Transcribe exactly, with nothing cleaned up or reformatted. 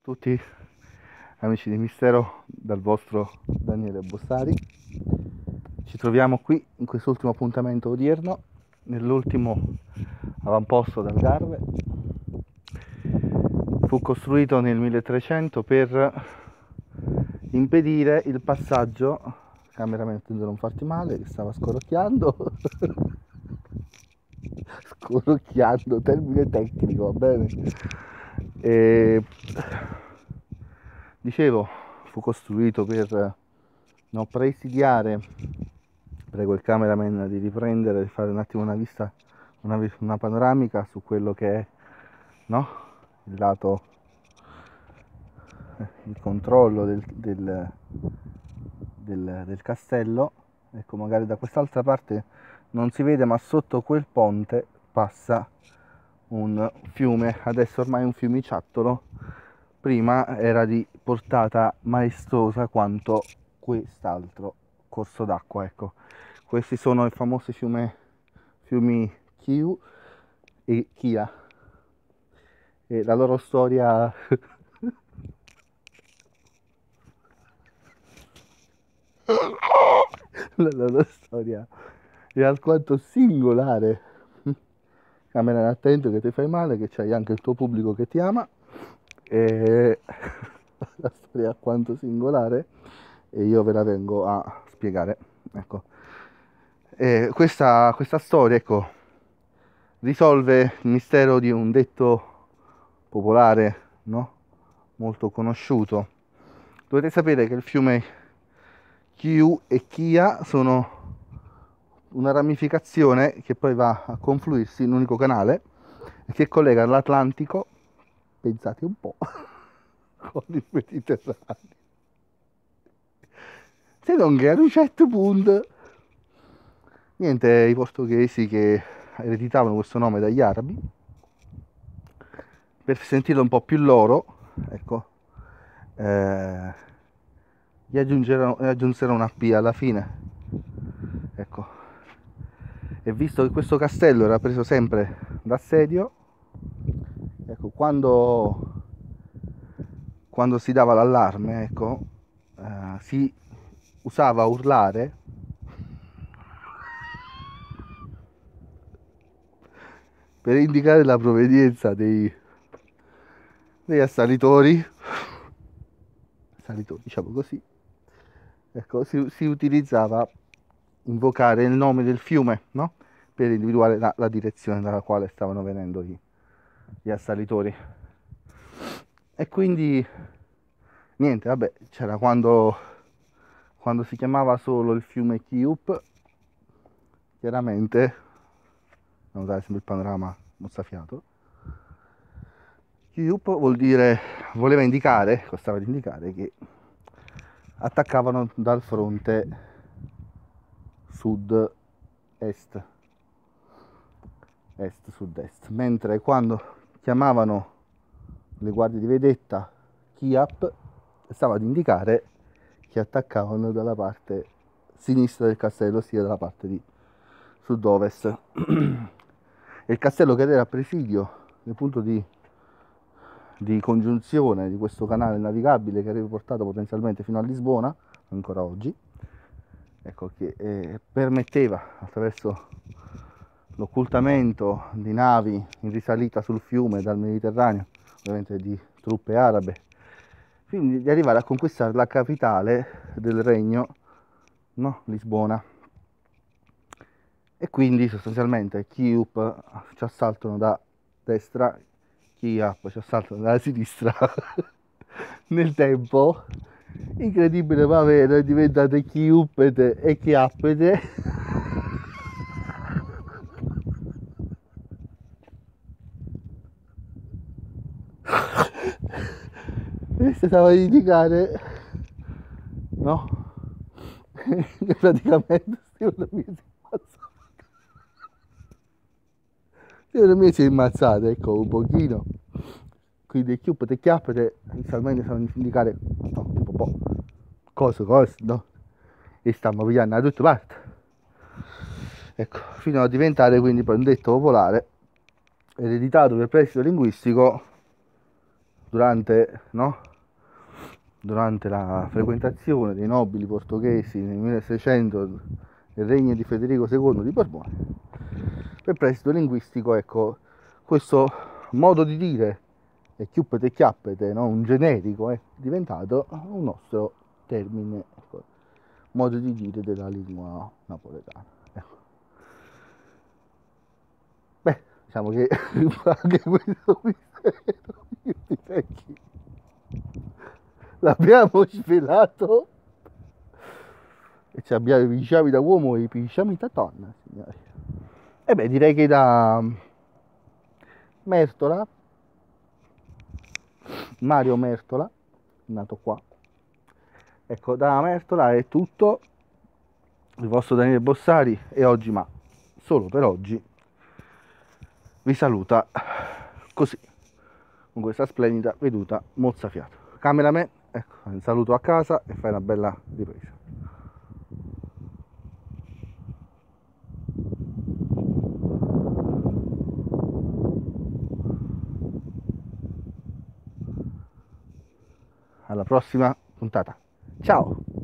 tutti amici di Mistero dal vostro Daniele Bossari. Ci troviamo qui in quest'ultimo appuntamento odierno, nell'ultimo avamposto d'Algarve. Fu costruito nel milletrecento per impedire il passaggio, cameraman, attento a non farti male, che stava scorocchiando. Scorocchiando, termine tecnico, va bene? E, dicevo, fu costruito per no, presidiare, prego il cameraman di riprendere, di fare un attimo una vista, una, una panoramica su quello che è, no? Il lato, il controllo del, del, del, del castello. Ecco, magari da quest'altra parte non si vede, ma sotto quel ponte passa un fiume, adesso ormai è un fiumiciattolo, prima era di portata maestosa quanto quest'altro corso d'acqua. Ecco, questi sono i famosi fiume, fiumi Kiu e Kia, e la loro storia la loro storia è alquanto singolare. Camera attento che ti fai male, che c'hai anche il tuo pubblico che ti ama. E la storia è alquanto singolare e io ve la vengo a spiegare. Ecco, e questa, questa storia, ecco, risolve il mistero di un detto popolare, no? Molto conosciuto. Dovete sapere che il fiume Kiu e Kia sono una ramificazione che poi va a confluirsi in un unico canale che collega l'Atlantico, pensate un po', con il Mediterraneo. Se non che a un certo punto, niente, i portoghesi che ereditavano questo nome dagli arabi, per sentirlo un po' più loro, ecco, eh, gli aggiungerono, aggiunsero una P alla fine, ecco. E visto che questo castello era preso sempre d'assedio, ecco, quando, quando si dava l'allarme, ecco, eh, si usava urlare per indicare la provenienza dei, degli assalitori, assalitori, diciamo così. Ecco, si, si utilizzava invocare il nome del fiume, no? Per individuare la, la direzione dalla quale stavano venendo gli, gli assalitori. E quindi niente, vabbè, c'era quando, quando si chiamava solo il fiume Kiup, chiaramente, non dare sempre il panorama mozzafiato. Kiup vuol dire, voleva indicare, costava di indicare che attaccavano dal fronte sud-est, est-sud-est, mentre quando chiamavano le guardie di vedetta Kiap, stava ad indicare che attaccavano dalla parte sinistra del castello, ossia dalla parte di sud-ovest. E il castello che era a presidio nel punto di, di congiunzione di questo canale navigabile che aveva portato potenzialmente fino a Lisbona, ancora oggi, ecco, che eh, permetteva, attraverso l'occultamento di navi in risalita sul fiume dal Mediterraneo, ovviamente di truppe arabe, quindi di arrivare a conquistare la capitale del regno, no? Lisbona. E quindi sostanzialmente Kiup ci assaltano da destra, Kiap ci assaltano dalla sinistra. Nel tempo, incredibile ma vero, è diventate Kiupete e Chiappete. Questo stava a indicare, no? Che praticamente Stefano mi si è ammazzato. Stefano mi si è ammazzato, ecco, un pochino. Quindi chiuppate e chiappate, inizialmente stavano a indicare, no, tipo, boh, cosa, cosa, no? E stiamo pigliando da tutte parti. Ecco, fino a diventare quindi poi un detto popolare, ereditato per prestito linguistico, durante, no? durante la frequentazione dei nobili portoghesi nel milleseicento nel regno di Federico secondo di Borbone. Per prestito linguistico, ecco, questo modo di dire e chiuppete e chiappete, no? Un generico è diventato un nostro termine, ecco, modo di dire della lingua napoletana. Ecco. Beh, diciamo che anche questo mistero di vecchi l'abbiamo svelato e ci abbiamo i pigiami da uomo e i pigiami da donna, signori. E beh, direi che da Mertola, Mario Mertola, nato qua, ecco, da Mertola è tutto. Il vostro Daniele Bossari, e oggi, ma solo per oggi, vi saluta così, con questa splendida veduta mozzafiato. Cameraman, ecco, un saluto a casa e fai una bella ripresa. Alla prossima puntata. Ciao!